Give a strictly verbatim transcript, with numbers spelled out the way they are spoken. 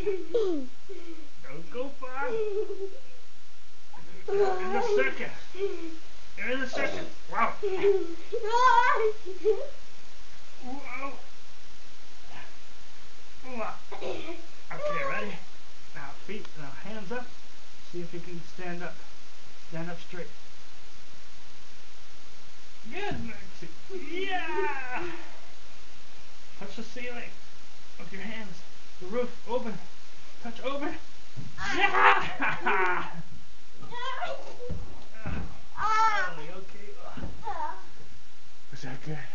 Don't go far. You're in the circus. You're in the circus. Wow. Whoa. Whoa. Okay, ready? Now feet, now hands up. See if you can stand up. Stand up straight. Good, Maxie. Yeah! Touch the ceiling with your hands. The roof, open. Touch open. Yeah! Oh, okay. Was that good?